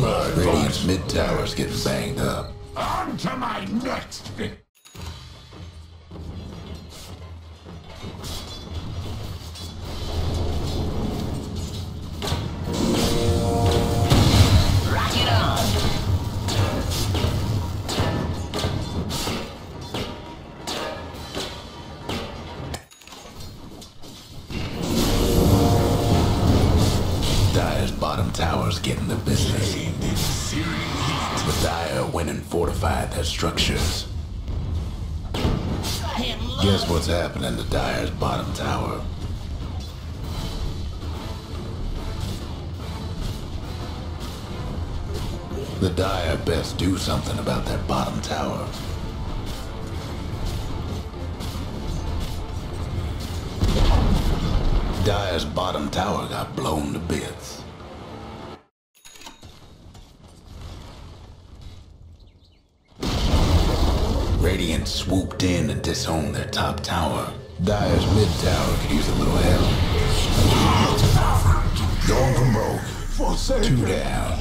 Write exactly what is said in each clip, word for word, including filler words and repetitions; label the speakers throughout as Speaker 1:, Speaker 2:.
Speaker 1: blood. Radiant's mid tower's getting banged up.
Speaker 2: On to my next victim.
Speaker 3: Rock it on.
Speaker 1: Dire's bottom tower's getting the business. The Dire went and fortified their structures. Guess what's happening to Dire's bottom tower? The Dire best do something about their bottom tower. Dire's bottom tower got blown to bits. Radiant swooped in and disowned their top tower. Dire's mid tower could use a little help. Going for broke. Two down.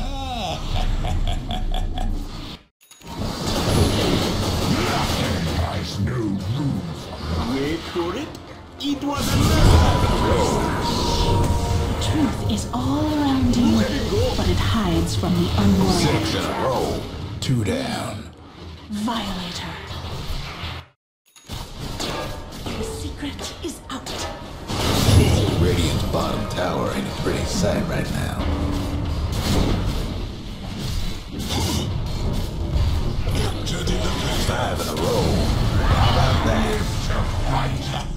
Speaker 4: Wait for it. It was another.
Speaker 5: The truth is all around you, but it hides from the unworthy.
Speaker 1: Six in a row. Two down.
Speaker 5: Violator. The secret is out.
Speaker 1: Radiant's bottom tower ain't a pretty sight right now. Five in a row. How about that?